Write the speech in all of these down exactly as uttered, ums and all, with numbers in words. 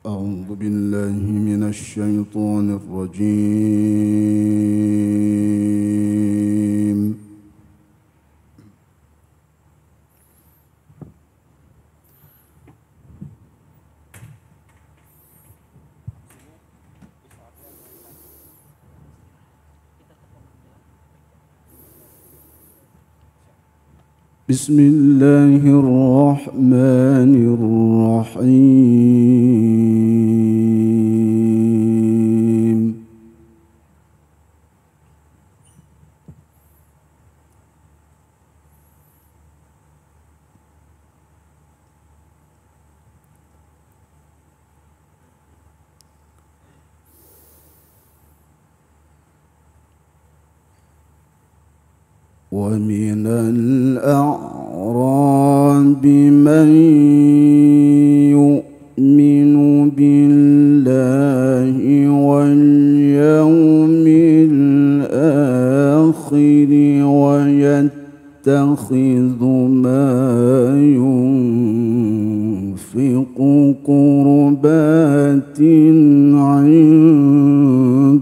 أعوذ بالله من الشيطان الرجيم. بسم الله الرحمن الرحيم. ومن الأعراب من يؤمن بالله واليوم الآخر ويتخذ ما ينفق قربات عند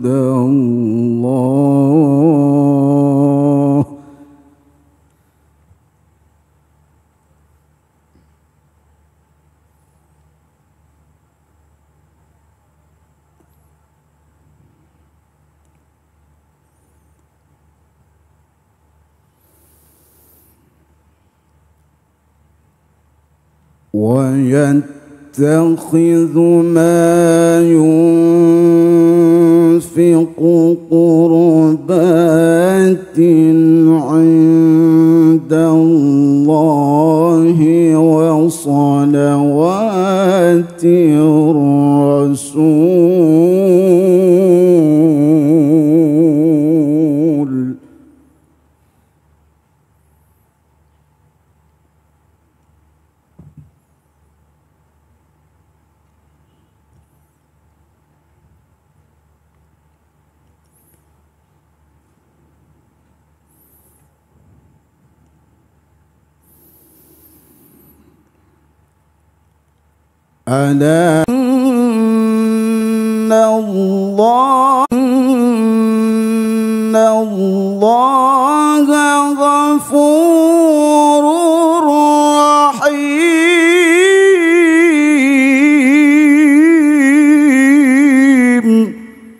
الله ويتخذ ما ينفق قربات عند الله وصلوات الرسول ألا إن الله إن الله غفور رحيم.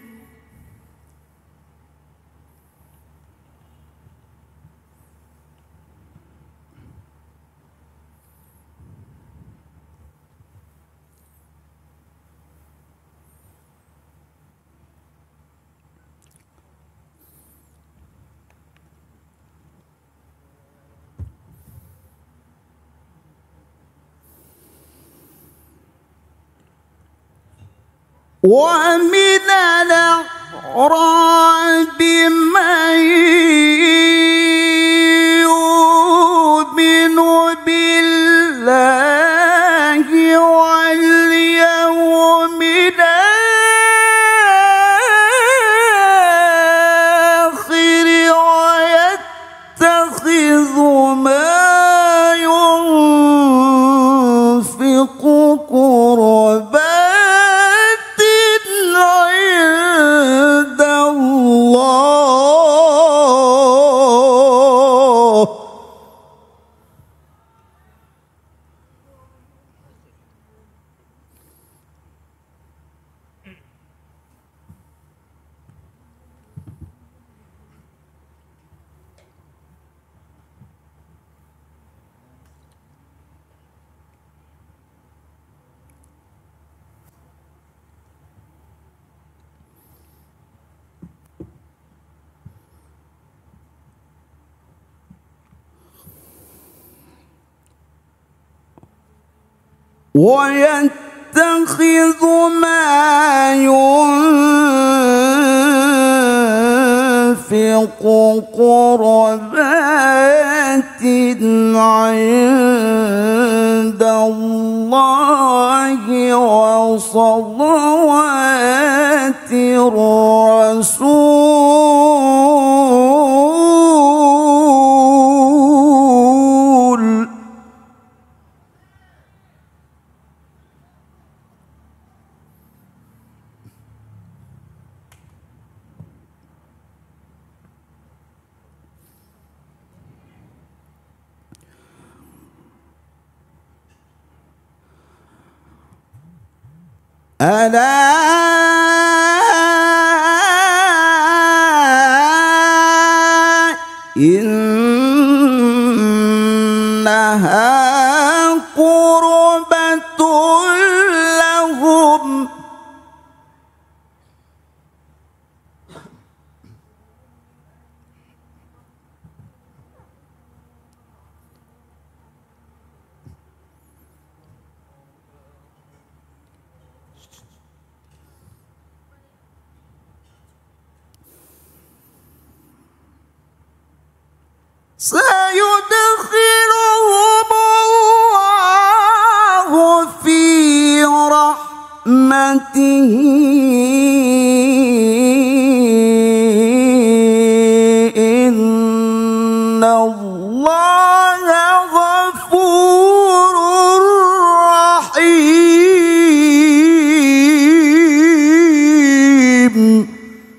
ومن الأعراب من يؤمن بالله واليوم الآخر ويتخذ ما ينفق قربات عند الله ويتخذ ما ينفق قربات عند الله وصلوات الرسول ألا إنها قربة لهم سيدخلهم الله في رحمته إن الله غفور رحيم.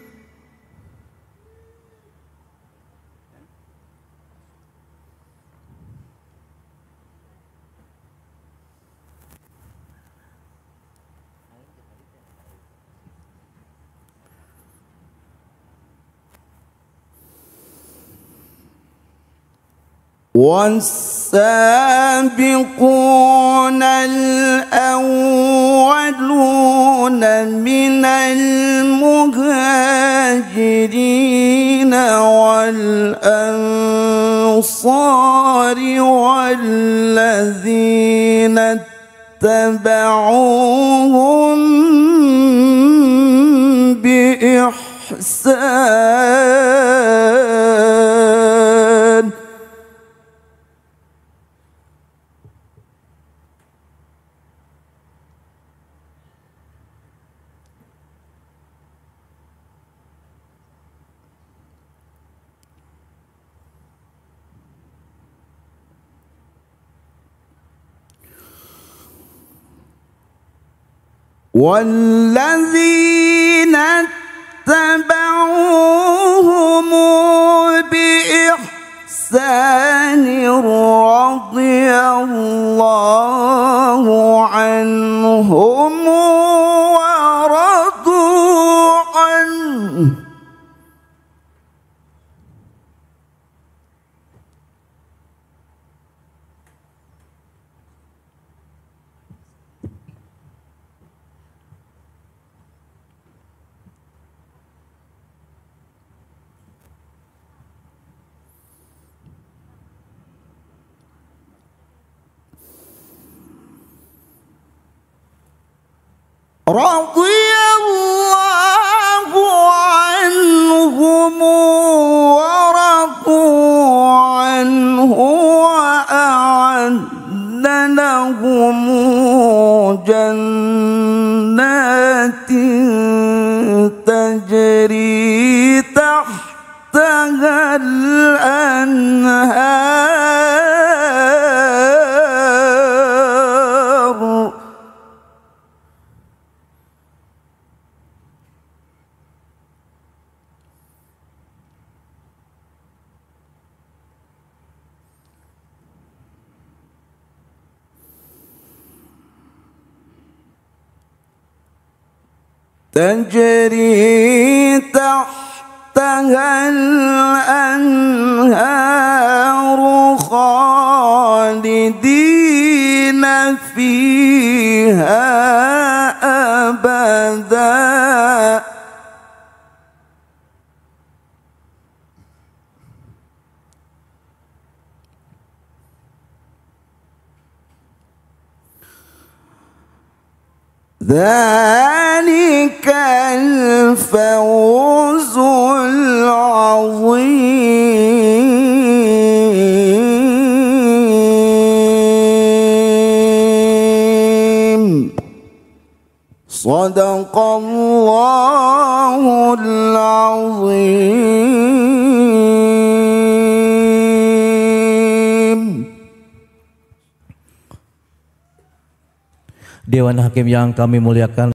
والسابقون الأولون من المهاجرين والأنصار والذين اتبعوهم بإحسان والذين اتبعوهم بإحسان رضي الله عنهم ورضوا عنه رضي الله عنهم ورضوا عنه وأعد لهم جنات تجري تحتها الأنهار تجري تحتها الأنهار خالدين فيها أبدا ذلك الفوز العظيم. صدق الله العظيم. Dewan Hakim yang kami muliakan,